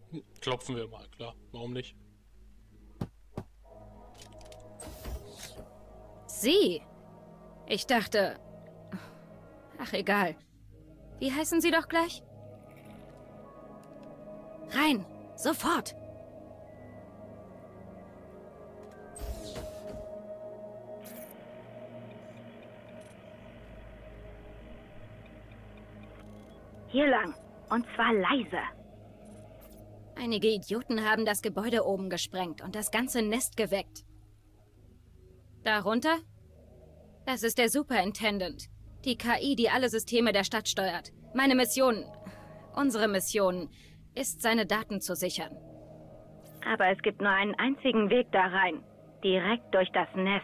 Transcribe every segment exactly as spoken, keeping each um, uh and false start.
Klopfen wir mal, klar. Warum nicht? Sie? Ich dachte... Ach, egal. Wie heißen Sie doch gleich? Rein! Sofort! Hier lang. Und zwar leise. Einige Idioten haben das Gebäude oben gesprengt und das ganze Nest geweckt. Darunter? Das ist der Superintendent. Die K I, die alle Systeme der Stadt steuert. Meine Mission, unsere Mission, ist, seine Daten zu sichern. Aber es gibt nur einen einzigen Weg da rein. Direkt durch das Nest.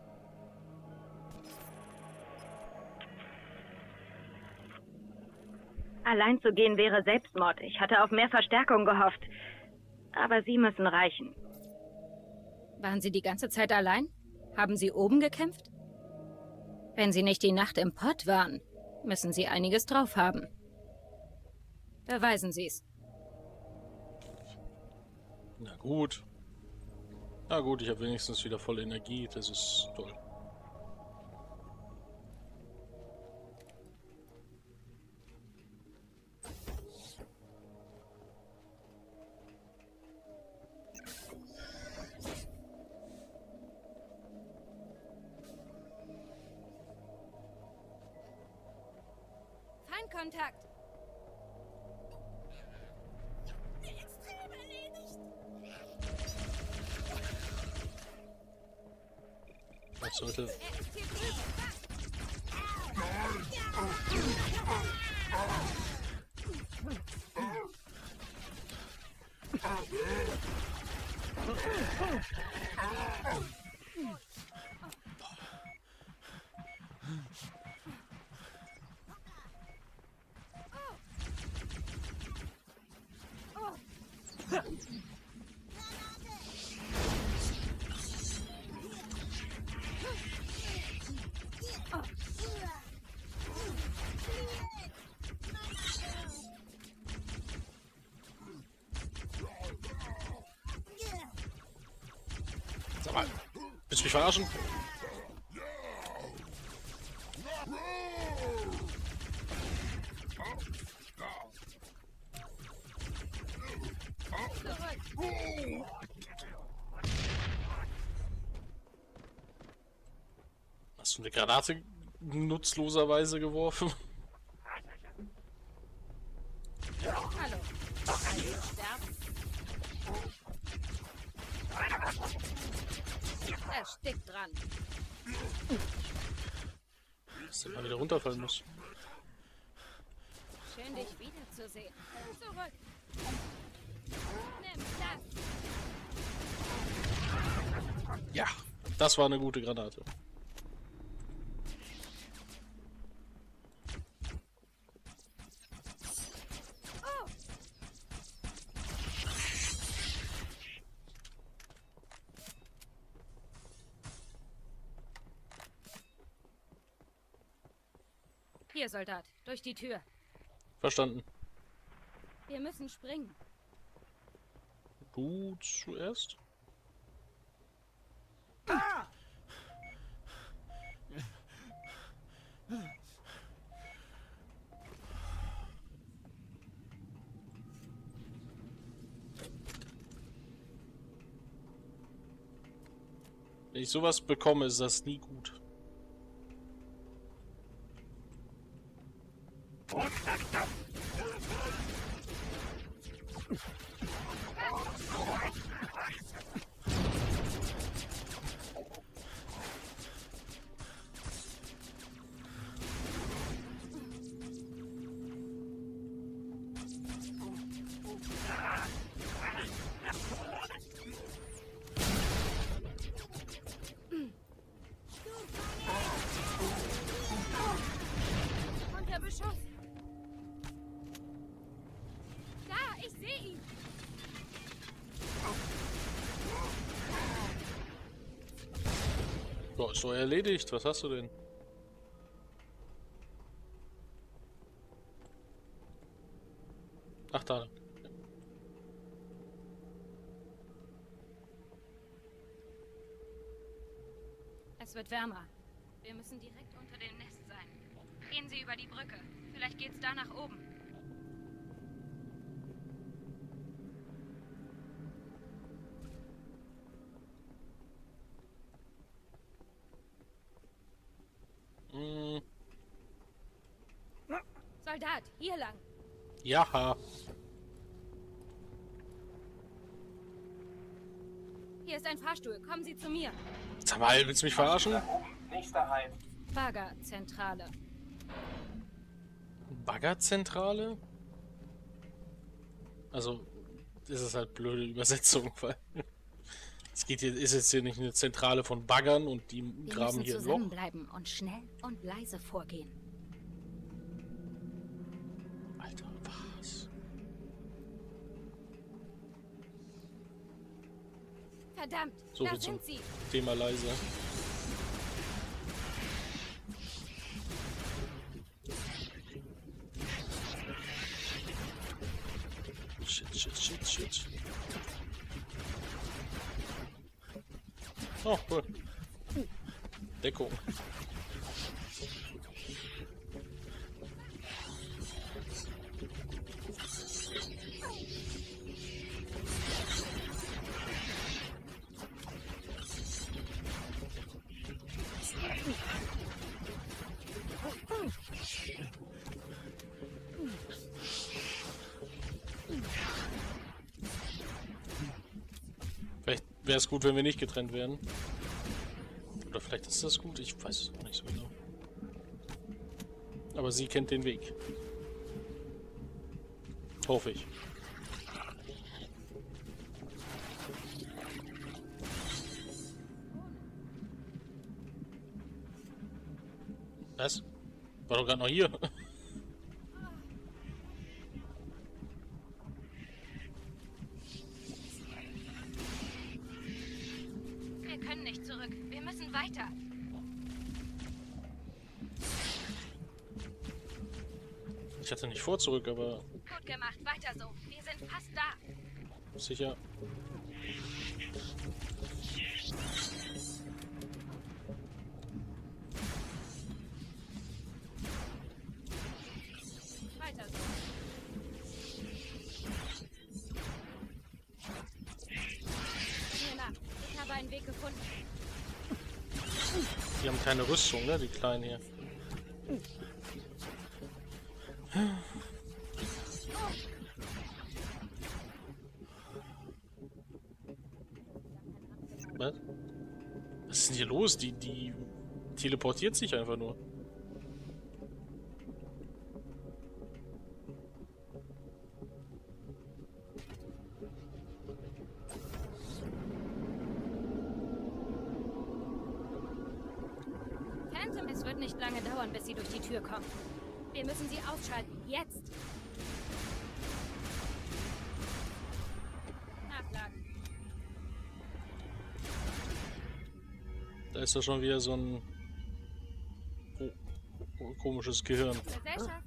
Allein zu gehen wäre Selbstmord. Ich hatte auf mehr Verstärkung gehofft. Aber Sie müssen reichen. Waren Sie die ganze Zeit allein? Haben Sie oben gekämpft? Wenn Sie nicht die Nacht im Pott waren, müssen Sie einiges drauf haben. Beweisen Sie es. Na gut. Na gut, ich habe wenigstens wieder volle Energie. Das ist toll. Feindkontakt! Was sollte... Sag mal, willst du mich verarschen? Hast du eine Granate nutzloserweise geworfen? Hallo. Erstickt dran. Dass der mal wieder runterfallen muss. Schön, dich wiederzusehen. Zurück. Nimm das. Ja, das war eine gute Granate. Hier, Soldat. Durch die Tür. Verstanden. Wir müssen springen. Du zuerst? Wenn ich sowas bekomme, ist das nie gut. Unter Beschuss. Da, ich sehe ihn. So, ist doch erledigt. Was hast du denn? Ach, da. Es wird wärmer. Wir müssen direkt unter dem Nest sein. Gehen Sie über die Brücke. Vielleicht geht's da nach oben. Hm. Soldat, hier lang. Ja. Hier ist ein Fahrstuhl. Kommen Sie zu mir. Sag mal, willst du mich verarschen? Nächster Halt. Baggerzentrale. Baggerzentrale? Also, das ist halt blöde Übersetzung, weil es geht hier, ist jetzt hier nicht eine Zentrale von Baggern und die Wir graben müssen hier ein Loch. zusammenbleiben und schnell und leise vorgehen. Alter, was? Verdammt, So da viel zum sind sie. Thema leise. Shit, shit, shit, shit. Oh, cool. Deckung. Vielleicht wäre es gut, wenn wir nicht getrennt werden. Oder vielleicht ist das gut, ich weiß es auch nicht so genau. Aber sie kennt den Weg. Hoffe ich. Was? War doch gerade noch hier. Wir können nicht zurück. Wir müssen weiter. Ich hatte nicht vor zurück, aber Gut gemacht. Weiter so. Wir sind fast da. sicher. Weiter so. Mir nach. Ich habe einen Weg gefunden. Die haben keine Rüstung, ne, die Kleinen hier. Was? Was ist denn hier los? Die, die teleportiert sich einfach nur. Phantom, es wird nicht lange dauern, bis sie durch die Tür kommt. Wir müssen sie ausschalten. Jetzt. Nachladen. Da ist doch schon wieder so ein oh, oh, komisches Gehirn. Gesellschaft.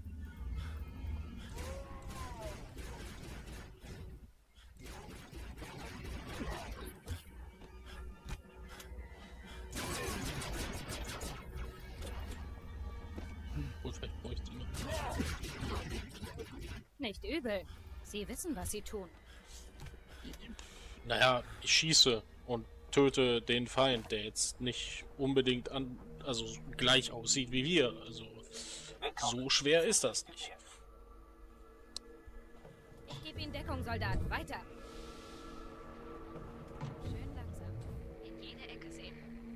Gut, vielleicht brauche ich die noch. Nicht übel. Sie wissen, was sie tun. Naja, ich schieße und töte den Feind, der jetzt nicht unbedingt an, also gleich aussieht wie wir. Also so schwer ist das nicht. Ich gebe Ihnen Deckung, Soldat. Weiter. Schön langsam. In jede Ecke sehen.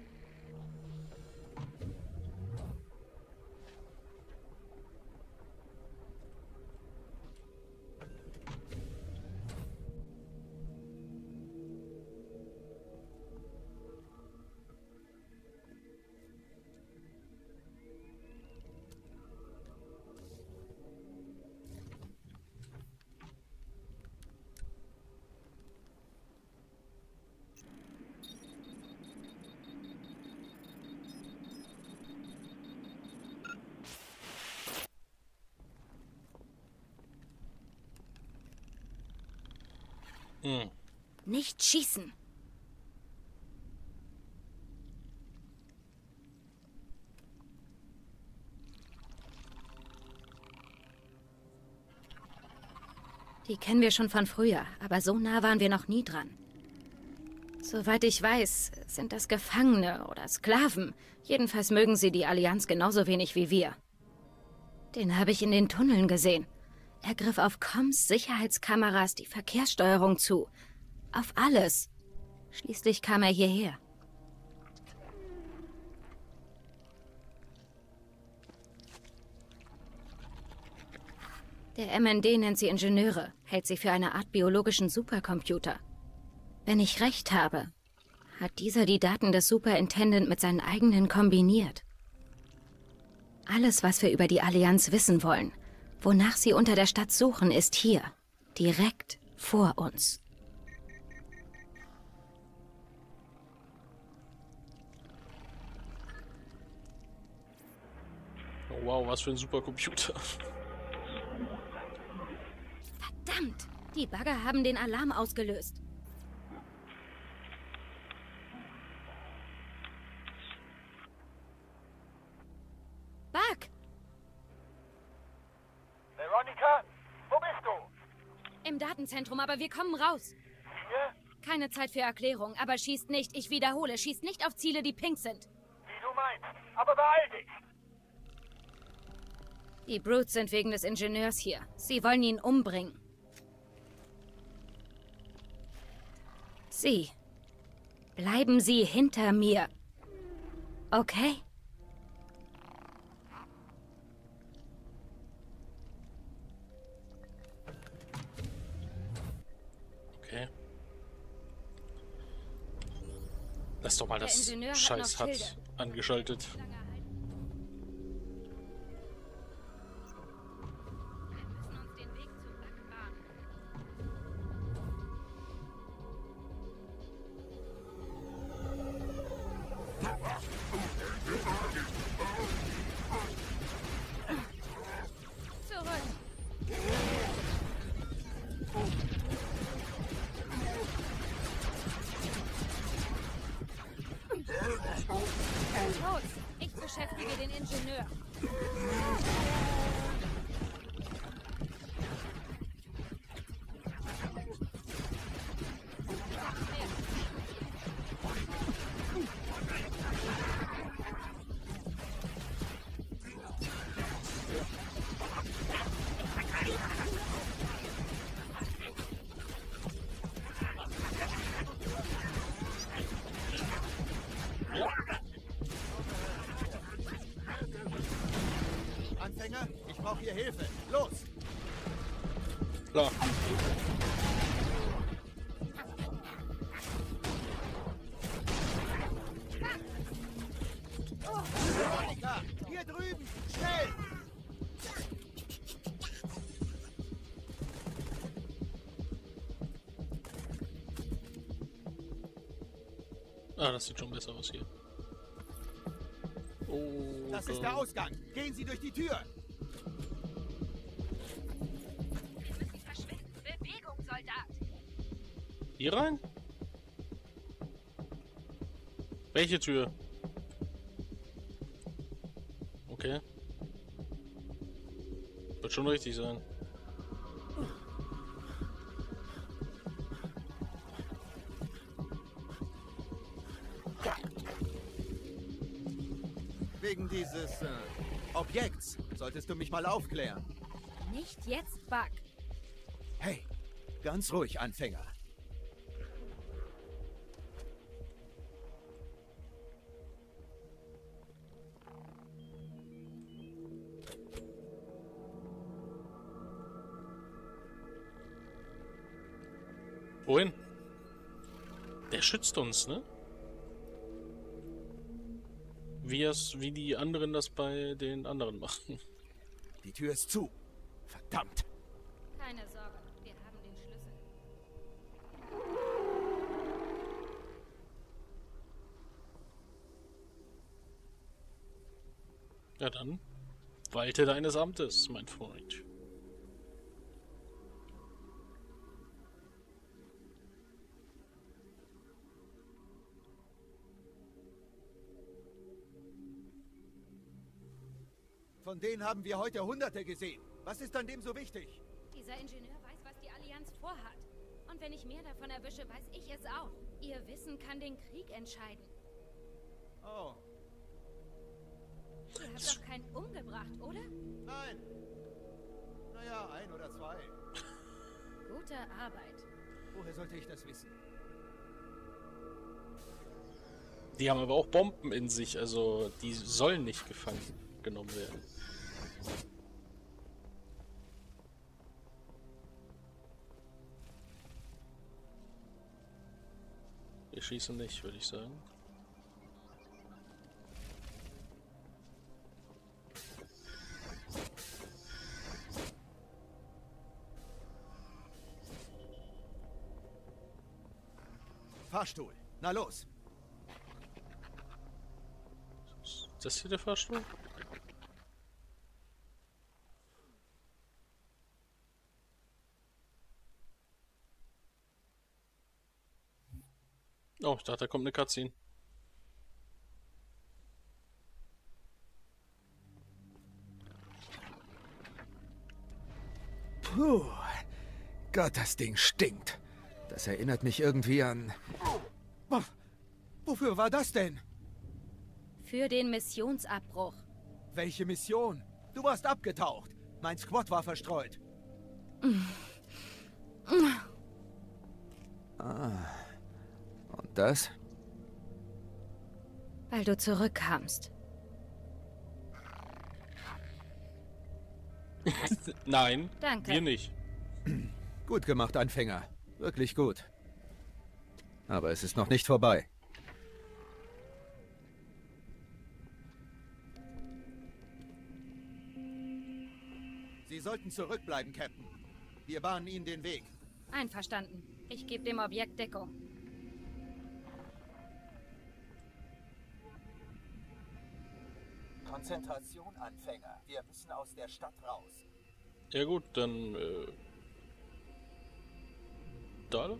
Hm. Nicht schießen. Die kennen wir schon von früher, aber so nah waren wir noch nie dran. Soweit ich weiß, sind das Gefangene oder Sklaven. Jedenfalls mögen sie die Allianz genauso wenig wie wir. Den habe ich in den Tunneln gesehen. Er griff auf Comms, Sicherheitskameras, die Verkehrssteuerung zu. Auf alles. Schließlich kam er hierher. Der M N D nennt sie Ingenieure, hält sie für eine Art biologischen Supercomputer. Wenn ich recht habe, hat dieser die Daten des Superintendent mit seinen eigenen kombiniert. Alles, was wir über die Allianz wissen wollen, wonach sie unter der Stadt suchen, ist hier, direkt vor uns. Oh, wow, was für ein Supercomputer. Verdammt! Die Bagger haben den Alarm ausgelöst. Bug! Veronica, wo bist du? Im Datenzentrum, aber wir kommen raus. Hier? Keine Zeit für Erklärung, aber schießt nicht, ich wiederhole, schießt nicht auf Ziele, die pink sind. Wie du meinst. Aber beeil dich. Die Brutes sind wegen des Ingenieurs hier. Sie wollen ihn umbringen. Sie. Bleiben Sie hinter mir. Okay? Okay. Lass doch mal Der das Ingenieur hat Scheiß noch H U D Schilde. angeschaltet. Los, ich beschäftige den Ingenieur. Anfänger, ich brauche hier Hilfe. Los! Klar. Veronica, hier drüben! Schnell! Ah, das sieht schon besser aus hier. Oh, Das ist der Ausgang. Gehen Sie durch die Tür. Wir müssen verschwinden. Bewegung, Soldat. hier rein? Welche Tür? Okay. Wird schon richtig sein. Wegen dieses äh, Objekts solltest du mich mal aufklären. Nicht jetzt, Bug. Hey, ganz ruhig, Anfänger. Wohin? Der schützt uns, ne? Wie, es, wie die anderen das bei den anderen machen. Die Tür ist zu. Verdammt. Keine Sorge, wir haben den Schlüssel. Ja dann, walte deines Amtes, mein Freund. Von denen haben wir heute Hunderte gesehen. Was ist an dem so wichtig? Dieser Ingenieur weiß, was die alle ernst vorhat. Und wenn ich mehr davon erwische, weiß ich es auch. Ihr Wissen kann den Krieg entscheiden. Oh, Ihr habt doch keinen umgebracht, oder? nein. Naja, ein oder zwei. Gute Arbeit. Woher sollte ich das wissen? Die haben aber auch Bomben in sich, also die sollen nicht gefangen genommen werden. Wir schießen nicht, würde ich sagen. Fahrstuhl. Na los. Ist das hier der Fahrstuhl? Oh, ich dachte, da kommt eine Cutscene. Puh. Gott, das Ding stinkt. Das erinnert mich irgendwie an... Oh, wofür war das denn? Für den Missionsabbruch. Welche Mission? Du warst abgetaucht. Mein Squad war verstreut. Ah. Und das? Weil du zurückkamst. Nein, Danke. wir nicht. Gut gemacht, Anfänger. Wirklich gut. Aber es ist noch nicht vorbei. Sie sollten zurückbleiben, Captain. Wir bahnen Ihnen den Weg. Einverstanden. Ich gebe dem Objekt Deckung. Konzentration, Anfänger. Wir müssen aus der Stadt raus. Ja gut, dann äh, Dalek?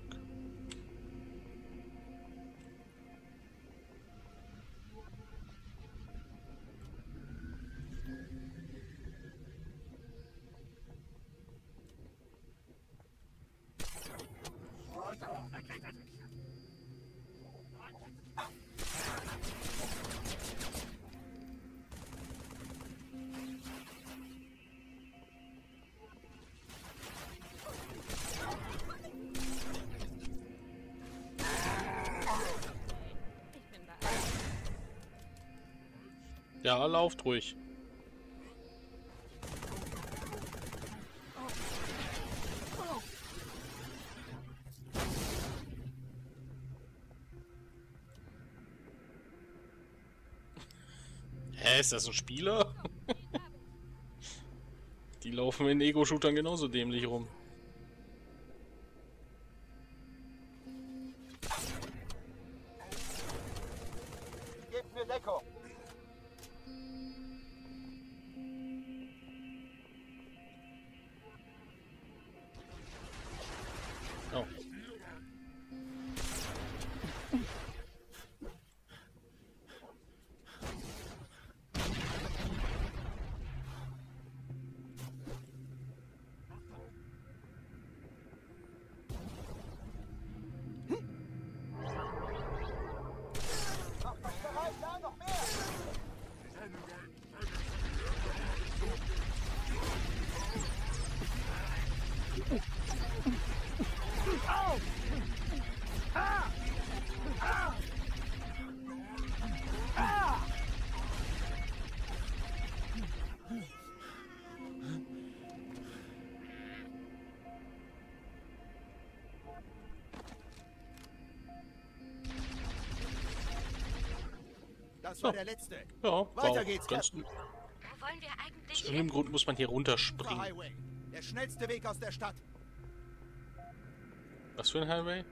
Ich bin bereit. Ja, lauft ruhig. Hä, ist das ein Spieler? Die laufen in Ego-Shootern genauso dämlich rum. Gebt mir Deckung. Oh. Ja, noch mehr. Das war So. der letzte. Ja, war Weiter auch geht's, ganz. Captain. Wo wollen wir eigentlich Aus hin? irgendeinem Grund muss man hier runterspringen. Highway. Der schnellste Weg aus der Stadt. Was für ein Highway?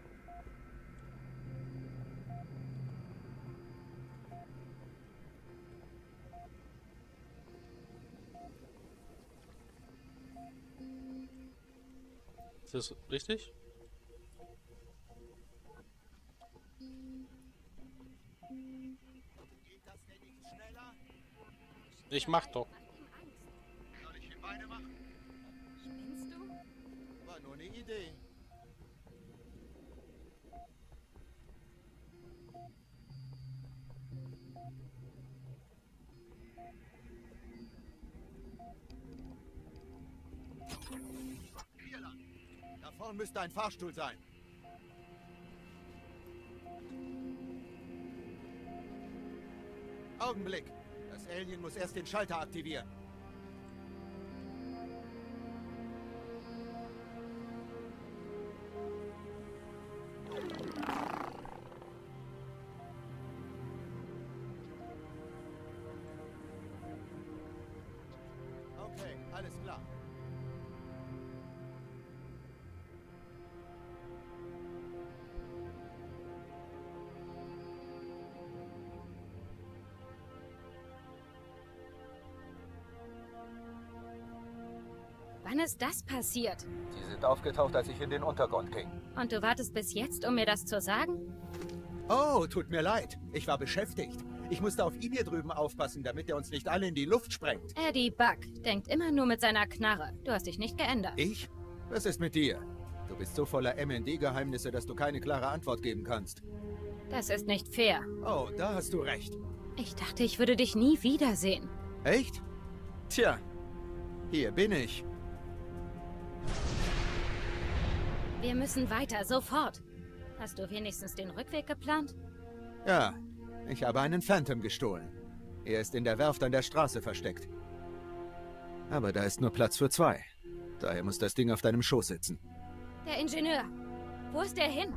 Ist das richtig? Geht das denn nicht schneller? Ich mach doch. Macht ihm Angst. Soll ich die Beine machen? Spinnst du? War nur eine Idee. vorn müsste ein Fahrstuhl sein. Augenblick. Das Alien muss erst den Schalter aktivieren. Okay, alles klar. Wann ist das passiert? Sie sind aufgetaucht, als ich in den Untergrund ging. Und du wartest bis jetzt, um mir das zu sagen? Oh, tut mir leid. Ich war beschäftigt. Ich musste auf ihn hier drüben aufpassen, damit er uns nicht alle in die Luft sprengt. Eddie Buck denkt immer nur mit seiner Knarre. Du hast dich nicht geändert. Ich? Was ist mit dir? Du bist so voller M N D-Geheimnisse, dass du keine klare Antwort geben kannst. Das ist nicht fair. Oh, da hast du recht. Ich dachte, ich würde dich nie wiedersehen. Echt? Tja, hier bin ich. Wir müssen weiter, sofort. Hast du wenigstens den Rückweg geplant? Ja, ich habe einen Phantom gestohlen. Er ist in der Werft an der Straße versteckt. Aber da ist nur Platz für zwei. Daher muss das Ding auf deinem Schoß sitzen. Der Ingenieur. Wo ist der hin?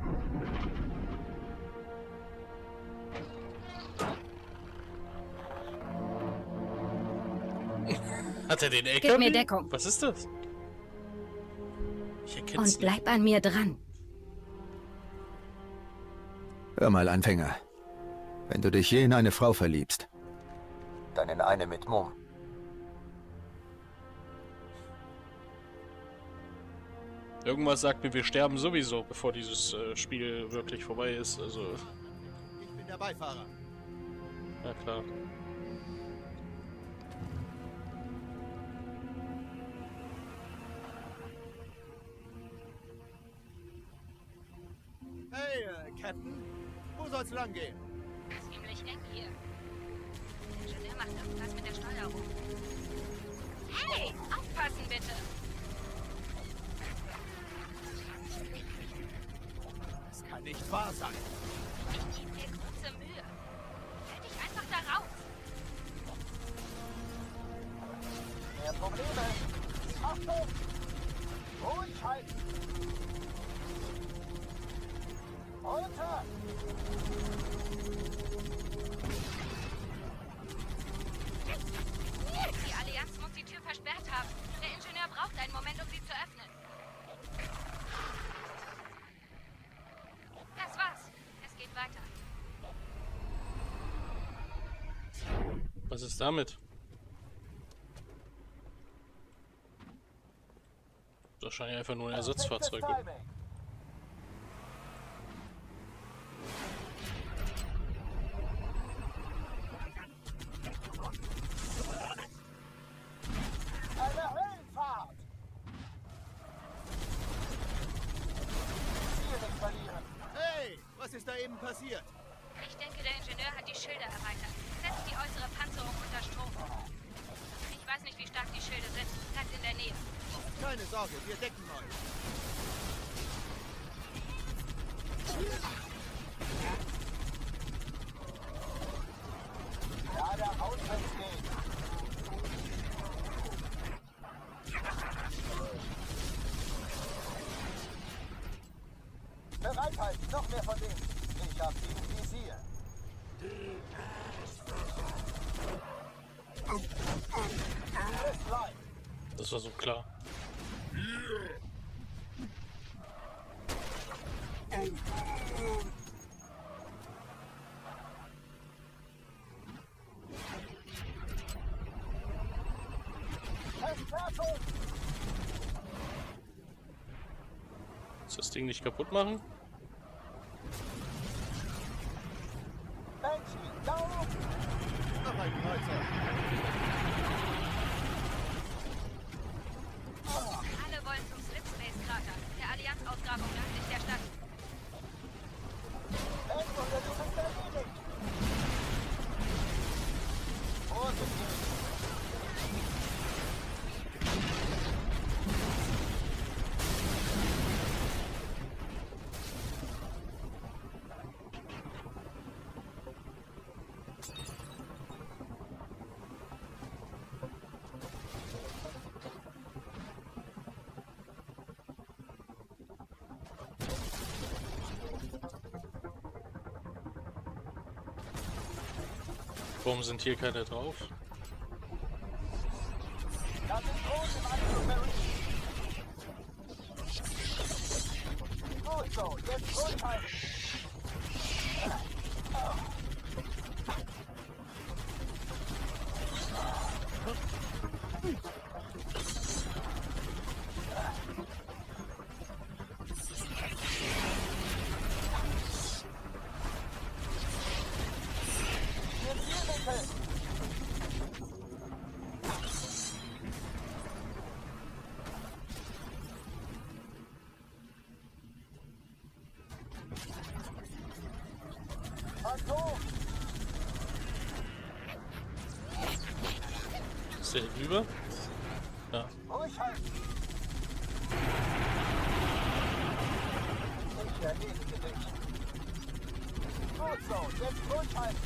Hat er den L K W? Gib mir Deckung. Was ist das? Ich erkenne Und bleib an mir dran. Hör mal, Anfänger. Wenn du dich je in eine Frau verliebst, dann in eine mit Mumm. Irgendwas sagt mir, wir sterben sowieso, bevor dieses äh, Spiel wirklich vorbei ist. Also. Ich bin der Beifahrer. Ja, klar. Hey, äh, Captain. Wo soll's lang gehen? Ziemlich eng hier. Der Ingenieur macht irgendwas mit der Steuerung. Hey, aufpassen bitte. Das kann nicht wahr sein. Ich gebe dir große Mühe. Stell dich einfach da raus. Mehr Probleme. Achtung! Ruhig halten! Runter! Die Allianz muss die Tür versperrt haben. Der Ingenieur braucht einen Moment, um sie zu öffnen. Das war's. Es geht weiter. Was ist damit? Wahrscheinlich einfach nur ein Ersatzfahrzeug. Oder? Eine Höllenfahrt! Ziel nicht verlieren. Hey, was ist da eben passiert? Ich denke, der Ingenieur hat die Schilde erweitert. Setzt die äußere Panzerung unter Strom. Ich weiß nicht, wie stark die Schilde sind. Bleibt in der Nähe. Keine Sorge, wir decken euch. Ja, der Auswärtsweg. Bereithalten, noch mehr von denen. Ich hab sie im Visier. Es bleibt. Das war so klar. Verstärkung! Ist das Ding nicht kaputt machen? Banshee, down! Noch ein Kreuzer. Alle wollen zum Slipspace-Krater, der Allianz-Ausgrabung nördlich der Stadt. Enduntersuchung erledigt! Vorsichtig! Warum sind hier keine drauf? Das ist groß im Anflug, Mary. Gut so, jetzt zurückhalten. Den Zielwinkel. Phantom. Ist der rüber? Ja. Ruhig halten. Ich erledige dich. Gut so, jetzt durchhalten.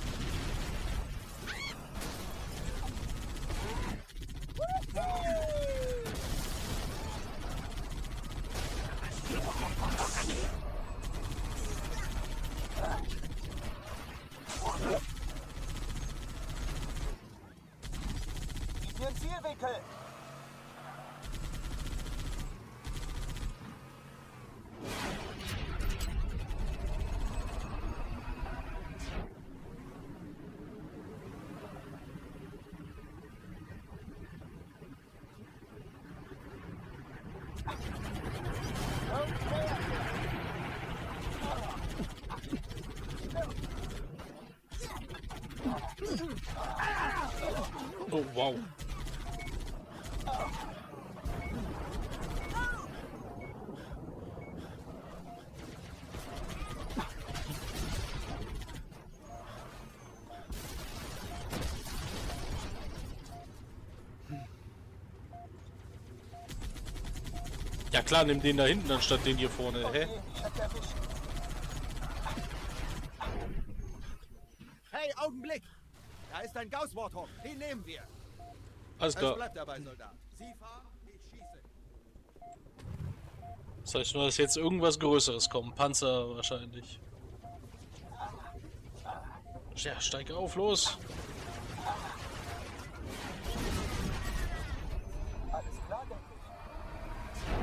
Den Zielwinkel. Oh, wow. Ja klar, nimm den da hinten anstatt den hier vorne. Hä? Hey, Augenblick! Da ist ein Gauss-Warthog. Den nehmen wir. Alles Es klar. bleibt dabei, Soldat. Sie fahren, ich schieße. Das heißt nur, dass jetzt irgendwas Größeres kommt. Panzer wahrscheinlich. Ja, steig auf, los. Alles klar, denke ich.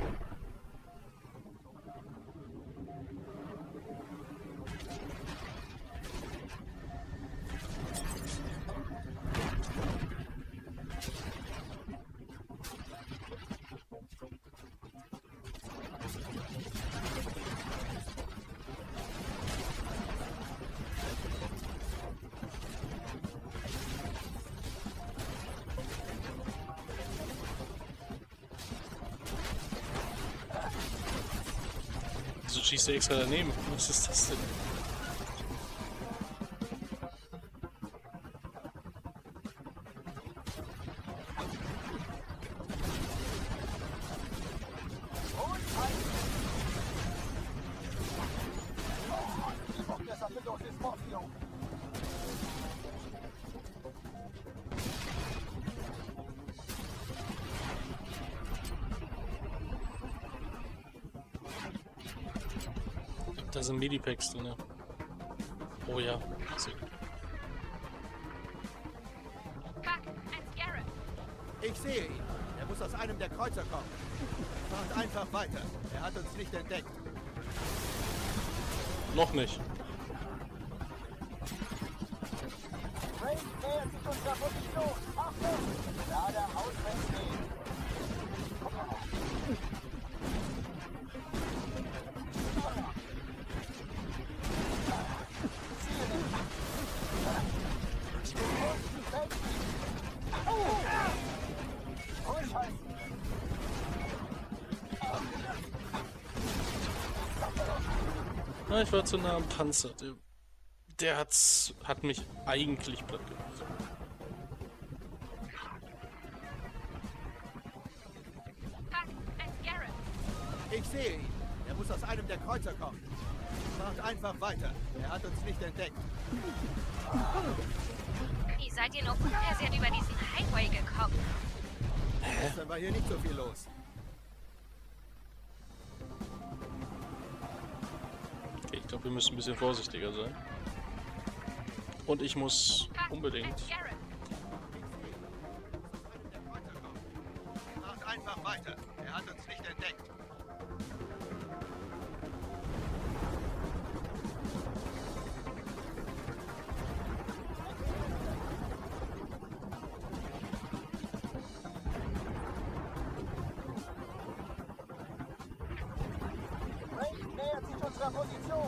Wieso schießt der extra daneben? Was ist das denn? Der Sattellos ist Morphium. Da sind Medipacks drin. Oh ja. Sehr gut. Fuck, ein Scarab. Ich sehe ihn. Er muss aus einem der Kreuzer kommen. Fahrt einfach weiter. Er hat uns nicht entdeckt. Noch nicht. Ray nähert sich unserer Position. Achtung! Da der Ausweg steht. Durchhalten! Ah, ich war zu nah am Panzer. Der, der hat's, hat mich eigentlich platt gemacht. Fuck, ein Scarab. Ich sehe ihn. Er muss aus einem der Kreuzer kommen. Fahrt einfach weiter. Er hat uns nicht entdeckt. Wie seid ihr nur unversehrt über diesen Highway gekommen? Gestern war hier nicht so viel los. Okay, ich glaube, wir müssen ein bisschen vorsichtiger sein. Und ich muss Fuck, unbedingt. Macht einfach weiter. Er hat uns nicht entdeckt. Raid nähert sich unserer Position.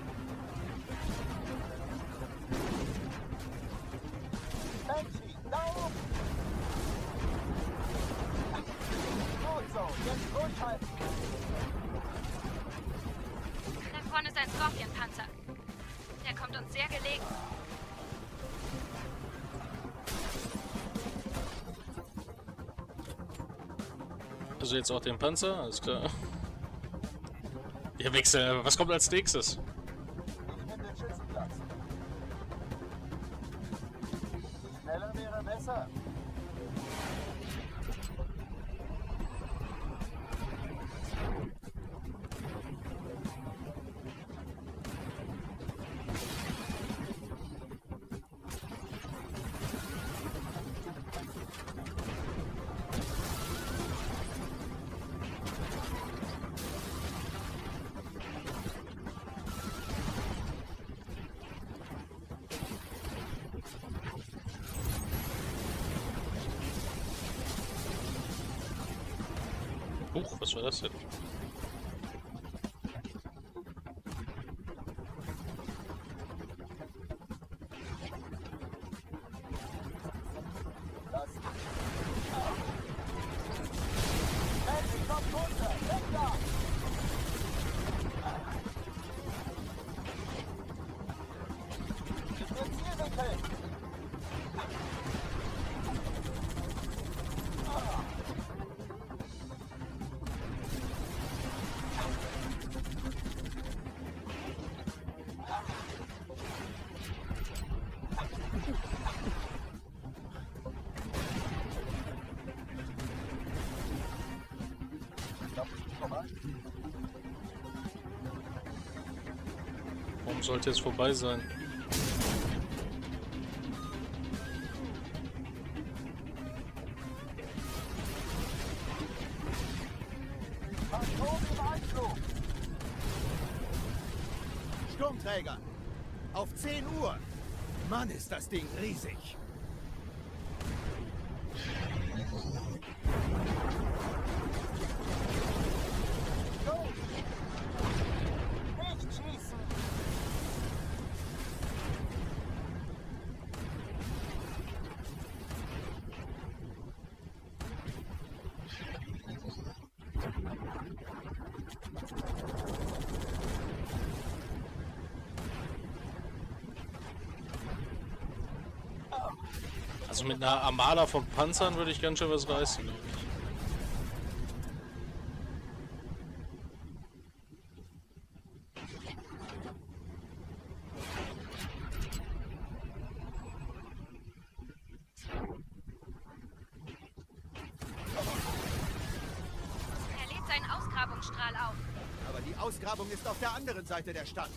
Banshee, da oben. Gut so, jetzt durchhalten. Da vorne ist ein Scorpion-Panzer. Der kommt uns sehr gelegen. Also jetzt auch den Panzer, alles klar. Ja, Wechsel, was kommt als nächstes? Ich nehme den Schützenplatz. Schneller wäre besser. Huch, was war das denn? Das. Banshee kommt runter. Weg da. Ich bin Zielwinkel. Warum sollte es vorbei sein? Phantom im Anflug. Sturmträger. Auf zehn Uhr. Mann, ist das Ding riesig. Go. Nicht schießen. Also mit einer Armada von Panzern würde ich ganz schön was reißen, glaube ich. Er lädt seinen Ausgrabungsstrahl auf. Aber die Ausgrabung ist auf der anderen Seite der Stadt.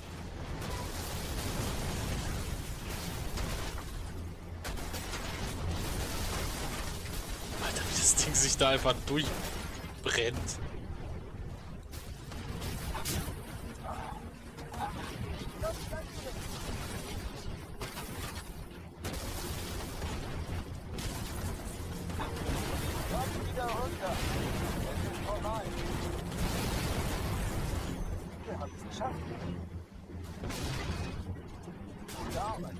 Alter, wie das Ding sich da einfach durchbrennt. Komm wieder runter. Es ist vorbei. Wir haben es geschafft. Gute Arbeit.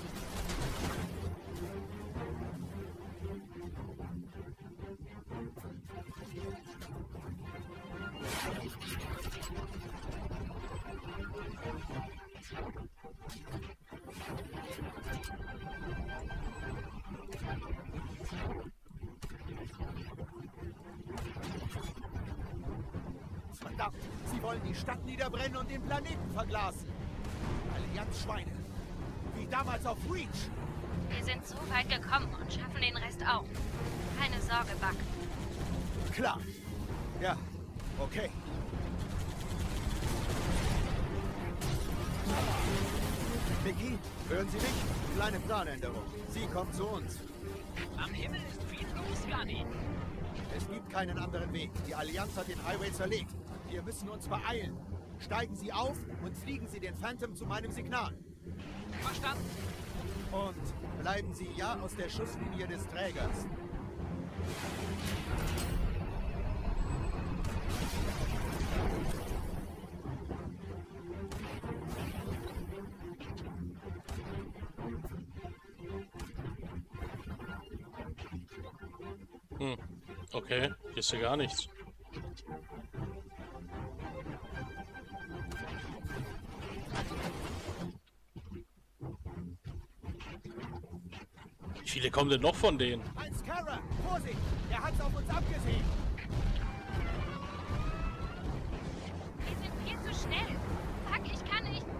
Verdammt, sie wollen die Stadt niederbrennen und den Planeten verglasen. Allianz-Schweine. Wie damals auf Reach. Wir sind so weit gekommen und schaffen den Rest auch. Keine Sorge, Buck. Klar. Ja, okay. Mickey, hören Sie mich? Kleine Planänderung. Sie kommt zu uns. Am Himmel ist viel los, Gunny. Es gibt keinen anderen Weg. Die Allianz hat den Highway zerlegt. Wir müssen uns beeilen. Steigen Sie auf und fliegen Sie den Phantom zu meinem Signal. Verstanden. Und bleiben Sie ja aus der Schusslinie des Trägers. Hm. Okay, hier ist ja gar nichts. Wie viele kommen denn noch von denen? Ein Scarra! Vorsicht! Er hat's auf uns abgesehen! Wir sind viel zu schnell. Fuck, ich kann nicht.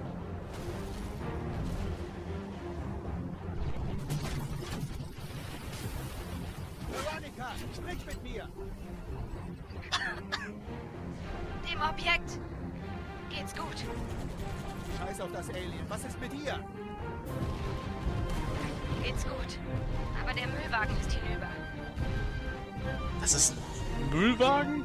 Veronica, sprich mit mir! Dem Objekt geht's gut. Scheiß auf das Alien. Was ist mit ihr? Geht's gut. Aber der Müllwagen ist hinüber. Das ist ein Müllwagen?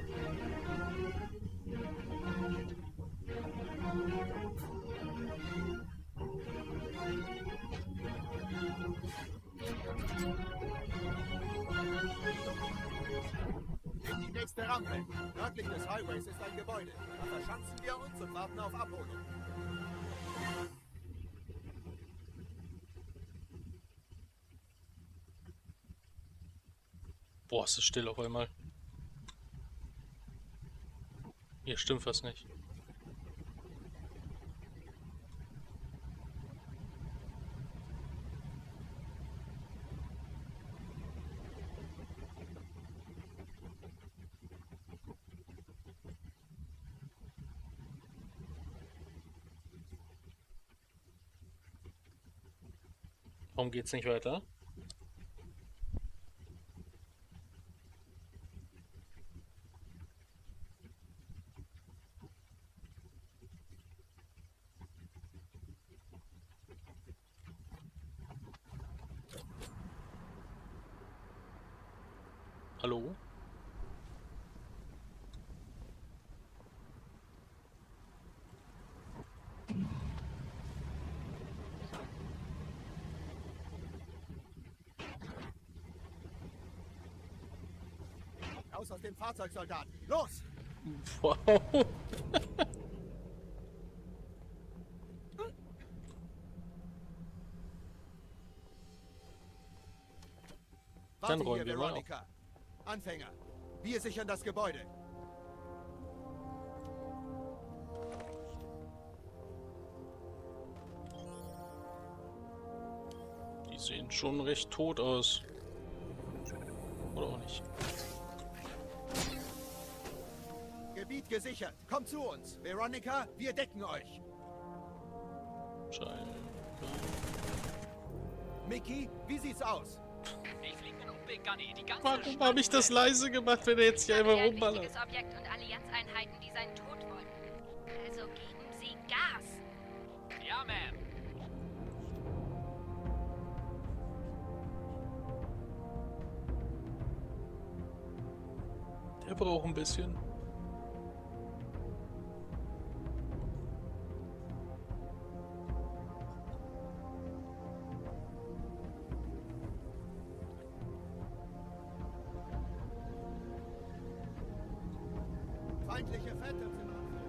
In die nächste Rampe. Nördlich des Highways ist ein Gebäude. Da verschanzen wir uns und warten auf Abholung. Boah, ist es still auf einmal. Hier stimmt was nicht. Warum geht's nicht weiter? Hallo? Raus aus dem Fahrzeug, Soldaten! Los! Wow. Dann Warte räumen hier, wir mal Veronica. Anfänger, wir sichern das Gebäude. Die sehen schon recht tot aus. Oder auch nicht. Gebiet gesichert. Kommt zu uns. Veronica, wir decken euch. Scheiße. Mickey, wie sieht's aus? Ich flieg mit Big Gunny. Die ganze Warum habe ich das leise gemacht, wenn er jetzt hier einfach ein rumballert? wichtiges Objekt und Allianzeinheiten, die seinen Tod wollen. Also geben Sie Gas. Ja, man. Der braucht ein bisschen. Feindliche Phantoms im Anflug.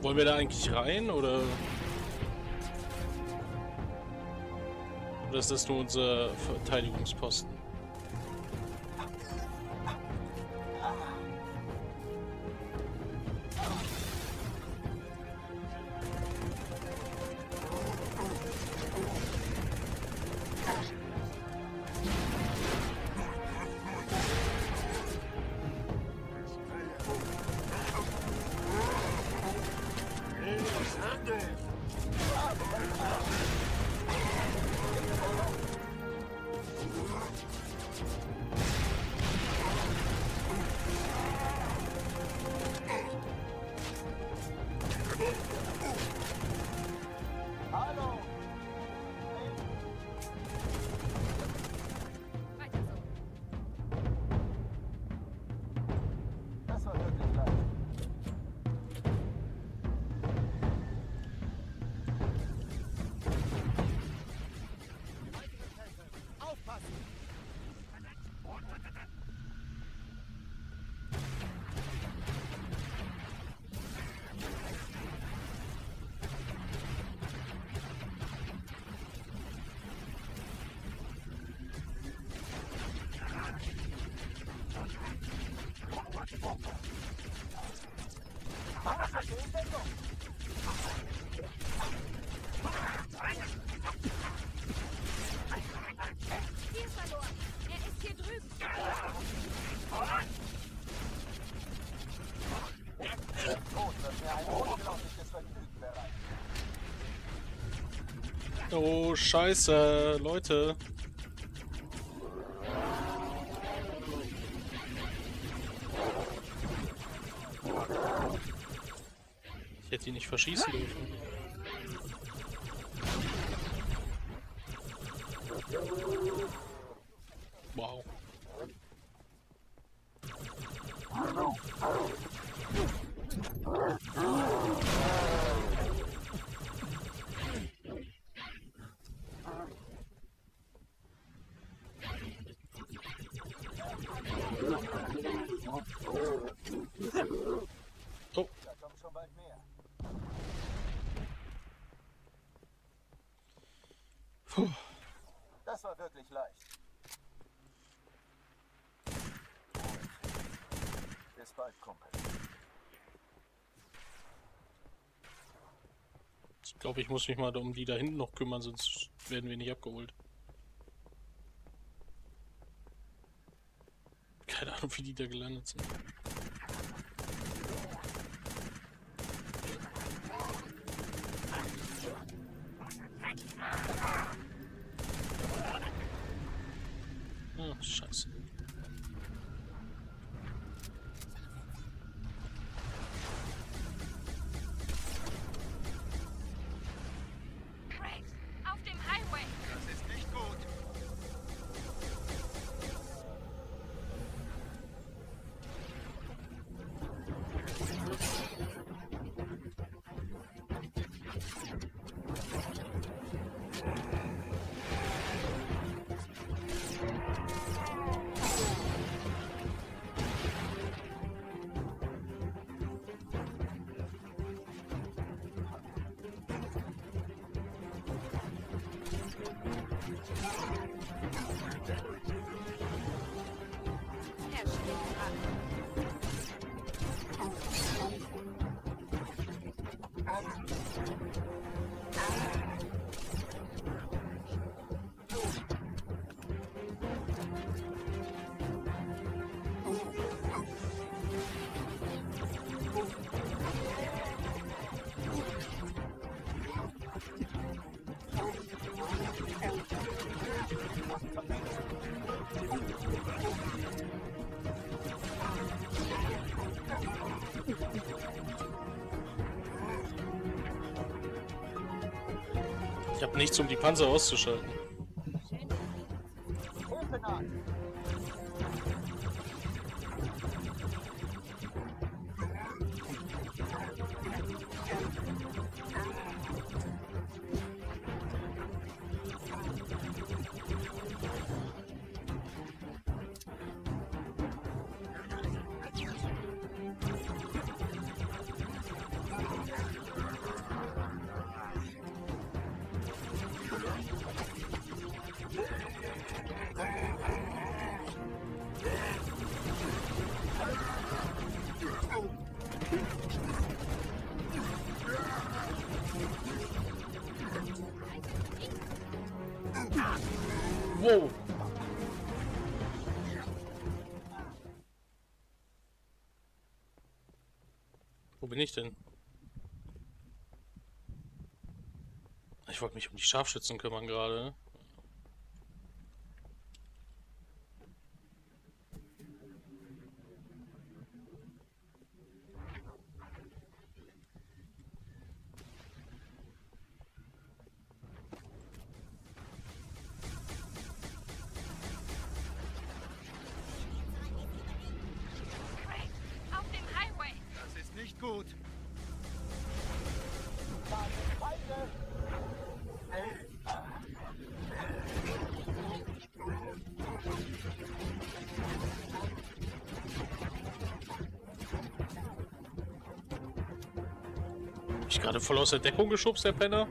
Wollen wir da eigentlich rein, oder? Oder ist das nur unser Verteidigungsposten? Hallo! Weiter so. Das war wirklich leicht. Aufpassen! Ziel verloren. Er ist hier drüben. Tod wird mir ein unglaubliches Vergnügen bereiten. Oh, scheiße, Leute. Ich hätte ihn nicht verschießen dürfen. Wow. Oh, Da kommt schon bald mehr. puh. Das war wirklich leicht. Bis bald, Kumpel. Ich glaube, ich muss mich mal um die da hinten noch kümmern, sonst werden wir nicht abgeholt. Keine Ahnung, wie die da gelandet sind. Ah, scheiße. Graves, auf dem Highway. Das ist nicht gut. Er steht dran. Ich habe nichts, um die Panzer auszuschalten. Hilfe naht. Wow. Wo bin ich denn? Ich wollte mich um die Scharfschützen kümmern gerade. Auf dem Highway. Das ist nicht gut. Ich gerade voll aus der Deckung geschubst, der Penner.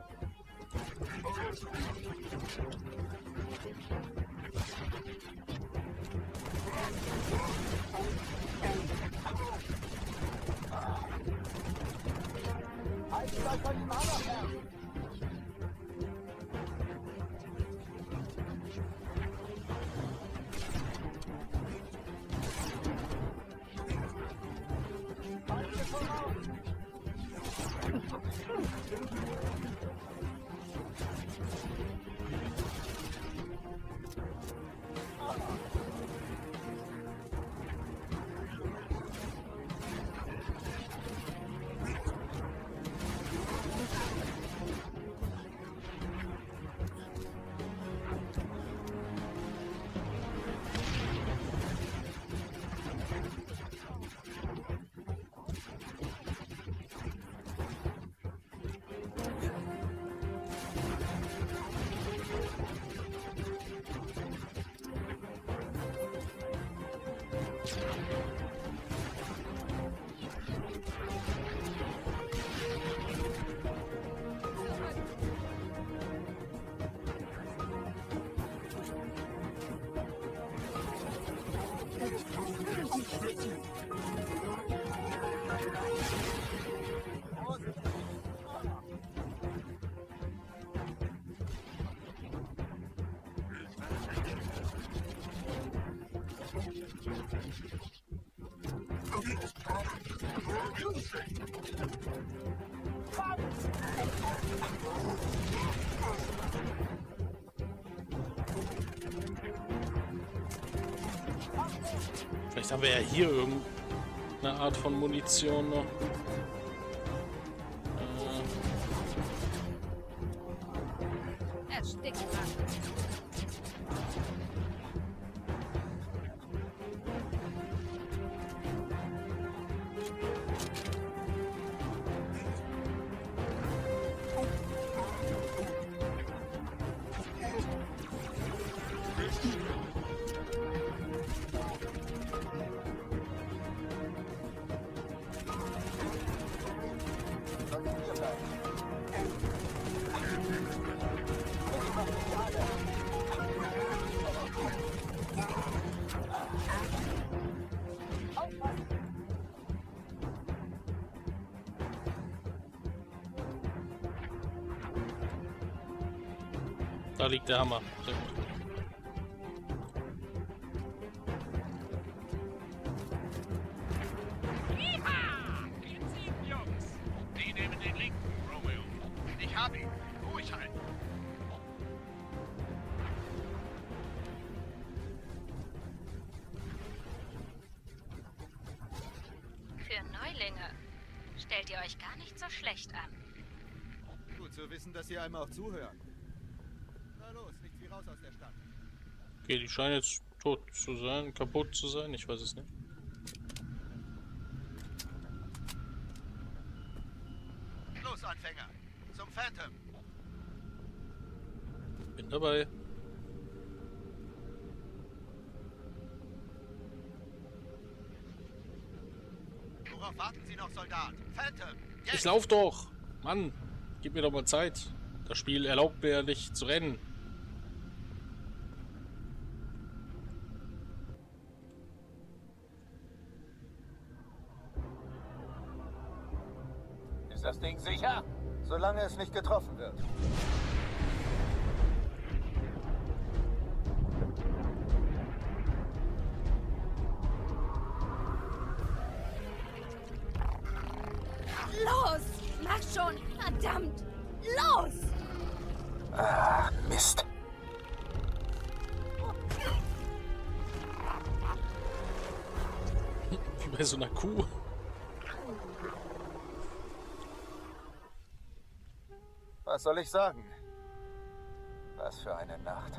Vielleicht haben wir ja hier irgendeine Art von Munition noch. Erstickt man. Da liegt der Hammer. Sehr gut. Die nehmen den linken, Romeo. Ich hab ihn. Ruhig halten. Für Neulinge stellt ihr euch gar nicht so schlecht an. Gut zu wissen, dass Sie einem auch zuhören. Na los, nicht wie raus aus der Stadt. Okay, die scheinen jetzt tot zu sein, kaputt zu sein, ich weiß es nicht. Los, Anfänger. Zum Phantom. Bin dabei. Worauf warten Sie noch, Soldat? Phantom. Jetzt. Ich lauf doch! Mann, gib mir doch mal Zeit. Das Spiel erlaubt mir ja nicht zu rennen. Ist das Ding sicher? Solange es nicht getroffen wird. Los! Mach schon! Verdammt! Los! Ah, Mist. Wie bei so einer Kuh. Was soll ich sagen? Was für eine Nacht.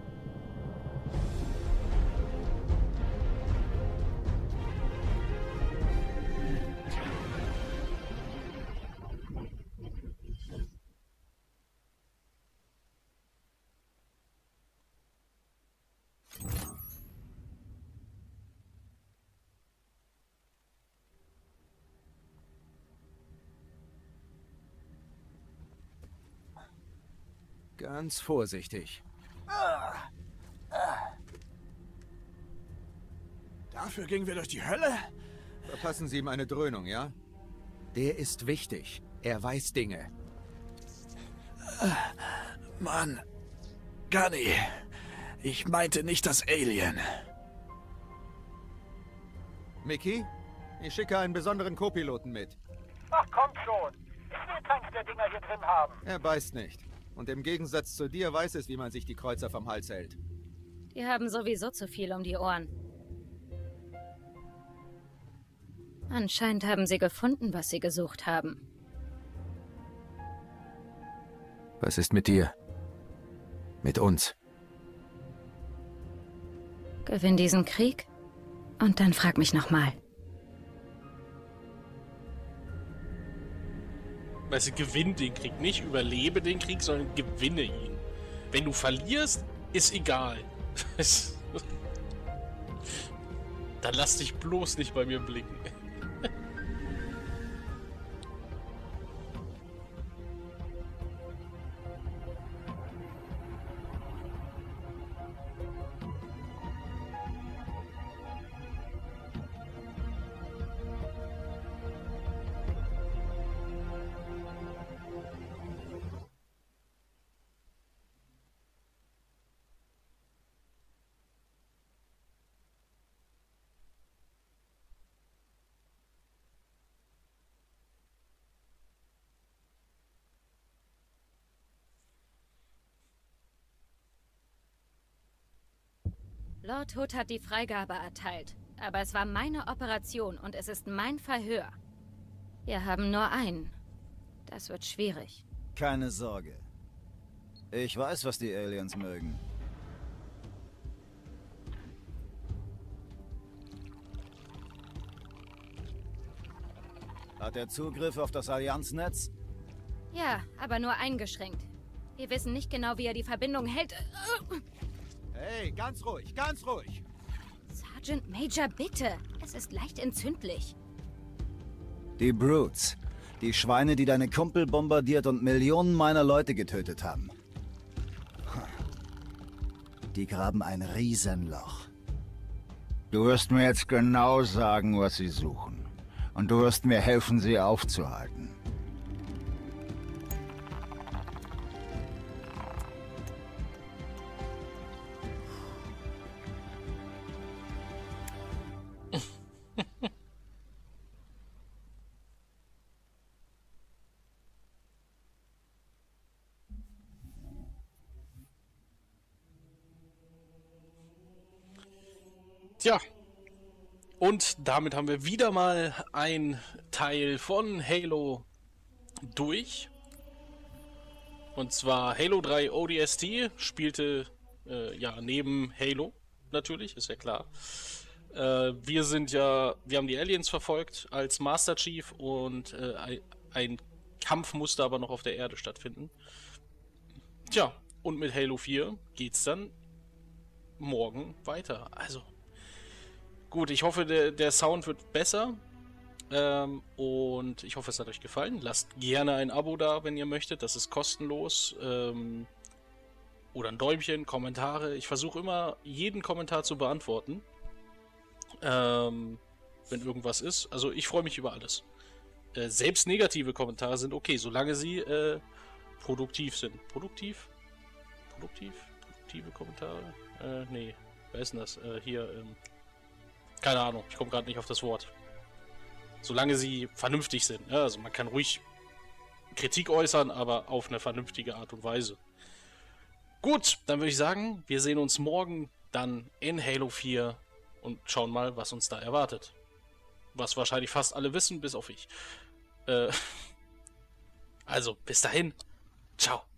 Ganz vorsichtig. Dafür gingen wir durch die Hölle? Verpassen Sie ihm eine Dröhnung, ja? Der ist wichtig. Er weiß Dinge. Mann, Gunny, ich meinte nicht das Alien. Mickey, ich schicke einen besonderen Co-Piloten mit. Ach, kommt schon. Ich will keins der Dinger hier drin haben. Er beißt nicht. Und im Gegensatz zu dir weiß es, wie man sich die Kreuzer vom Hals hält. Die haben sowieso zu viel um die Ohren. Anscheinend haben sie gefunden, was sie gesucht haben. Was ist mit dir? Mit uns? Gewinn diesen Krieg und dann frag mich nochmal. Weißt du, gewinn den Krieg. Nicht überlebe den Krieg, sondern gewinne ihn. Wenn du verlierst, ist egal. Dann lass dich bloß nicht bei mir blicken. Lord Hood hat die Freigabe erteilt, aber es war meine Operation und es ist mein Verhör. Wir haben nur einen. Das wird schwierig. Keine Sorge. Ich weiß, was die Aliens mögen. Hat er Zugriff auf das Allianznetz? Ja, aber nur eingeschränkt. Wir wissen nicht genau, wie er die Verbindung hält. Hey, ganz ruhig, ganz ruhig. Sergeant Major, bitte. Es ist leicht entzündlich. Die Brutes. Die Schweine, die deine Kumpel bombardiert und Millionen meiner Leute getötet haben. Die graben ein Riesenloch. Du wirst mir jetzt genau sagen, was sie suchen. Und du wirst mir helfen, sie aufzuhalten. Tja, und damit haben wir wieder mal ein Teil von Halo durch. Und zwar Halo drei O D S T spielte äh, ja neben Halo natürlich, ist ja klar. Äh, wir sind ja, wir haben die Aliens verfolgt als Master Chief und äh, ein, ein Kampf musste aber noch auf der Erde stattfinden. Tja, und mit Halo vier geht's dann morgen weiter. Also gut, ich hoffe, der, der Sound wird besser ähm, und ich hoffe, es hat euch gefallen. Lasst gerne ein Abo da, wenn ihr möchtet, das ist kostenlos. Ähm, oder ein Däumchen, Kommentare. Ich versuche immer, jeden Kommentar zu beantworten, ähm, wenn irgendwas ist. Also ich freue mich über alles. Äh, selbst negative Kommentare sind okay, solange sie äh, produktiv sind. Produktiv? Produktiv? Produktive Kommentare? Äh, nee, wer ist denn das? Äh, hier, ähm... Keine Ahnung, ich komme gerade nicht auf das Wort. Solange sie vernünftig sind. Ja, also man kann ruhig Kritik äußern, aber auf eine vernünftige Art und Weise. Gut, dann würde ich sagen, wir sehen uns morgen dann in Halo vier und schauen mal, was uns da erwartet. Was wahrscheinlich fast alle wissen, bis auf ich. Äh, also, bis dahin. Ciao.